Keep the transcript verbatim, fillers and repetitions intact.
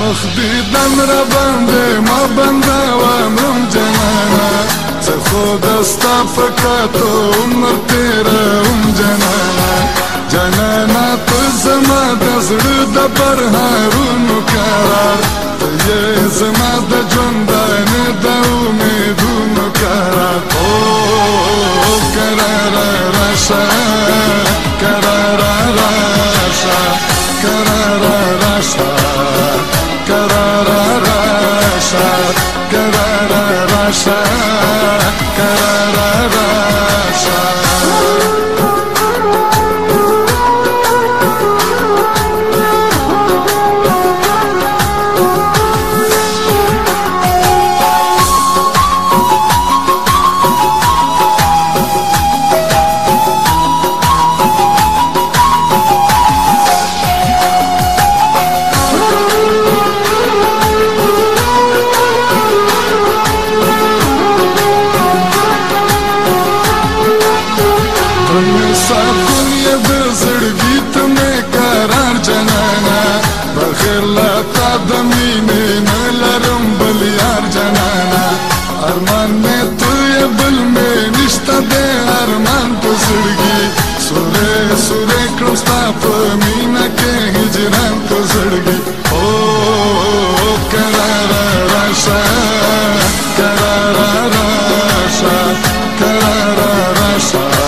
تخدیدن را باندې ما بندوم روم جنانا څه خو دستا فکاتو عمر تیروم جنانا جنانا ته زما د زړه د برهارونو قرار ته یې زما د ژوندانه د امیدونو قرار او قرار راشه قرار راشه قرار راشه قرار راشه قرار راشه قرار راشه ساتون یې د زړګي ته مې قرار جنانا بخیر لا تا د مینې نه لرم بل یار جنانا ارمان مې ته یې بل مې نشته دی ارمان په زړګي سورې سورې کړم ستا په مینه کې هجران په زړګي او قرار راشه قرار راشه قرار راشه